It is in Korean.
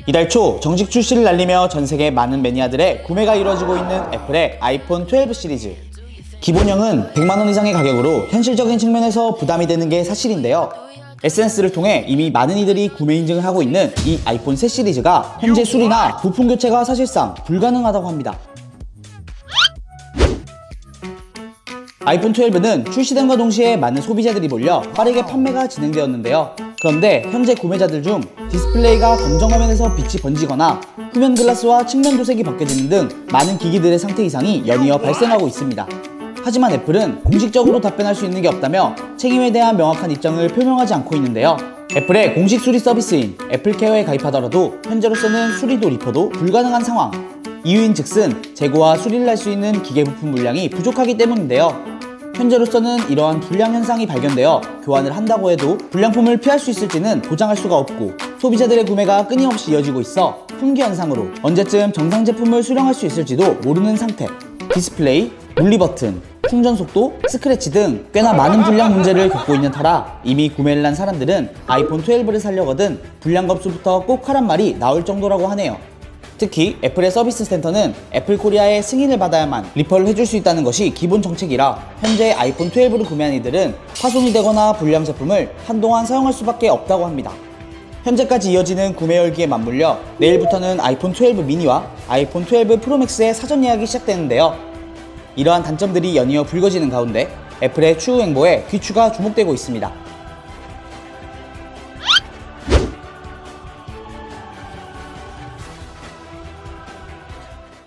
이달 초 정식 출시를 알리며 전세계 많은 매니아들의 구매가 이루어지고 있는 애플의 아이폰 12 시리즈. 기본형은 100만원 이상의 가격으로 현실적인 측면에서 부담이 되는 게 사실인데요. SNS를 통해 이미 많은 이들이 구매 인증을 하고 있는 이 아이폰 새 시리즈가 현재 수리나 부품 교체가 사실상 불가능하다고 합니다. 아이폰 12는 출시됨과 동시에 많은 소비자들이 몰려 빠르게 판매가 진행되었는데요. 그런데 현재 구매자들 중 디스플레이가 검정 화면에서 빛이 번지거나 후면 글라스와 측면 도색이 벗겨지는 등 많은 기기들의 상태 이상이 연이어 발생하고 있습니다. 하지만 애플은 공식적으로 답변할 수 있는 게 없다며 책임에 대한 명확한 입장을 표명하지 않고 있는데요. 애플의 공식 수리 서비스인 애플케어에 가입하더라도 현재로서는 수리도 리퍼도 불가능한 상황. 이유인즉슨 재고와 수리를 할 수 있는 기계 부품 물량이 부족하기 때문인데요. 현재로서는 이러한 불량 현상이 발견되어 교환을 한다고 해도 불량품을 피할 수 있을지는 보장할 수가 없고, 소비자들의 구매가 끊임없이 이어지고 있어 품귀 현상으로 언제쯤 정상 제품을 수령할 수 있을지도 모르는 상태. 디스플레이, 물리 버튼, 충전 속도, 스크래치 등 꽤나 많은 불량 문제를 겪고 있는 터라 이미 구매를 한 사람들은 아이폰 12를 사려거든 불량 겁수부터 꼭 하란 말이 나올 정도라고 하네요. 특히 애플의 서비스 센터는 애플 코리아의 승인을 받아야만 리퍼를 해줄 수 있다는 것이 기본 정책이라 현재 아이폰 12를 구매한 이들은 파손이 되거나 불량 제품을 한동안 사용할 수밖에 없다고 합니다. 현재까지 이어지는 구매 열기에 맞물려 내일부터는 아이폰 12 미니와 아이폰 12 프로맥스의 사전 예약이 시작되는데요. 이러한 단점들이 연이어 불거지는 가운데 애플의 추후 행보에 귀추가 주목되고 있습니다.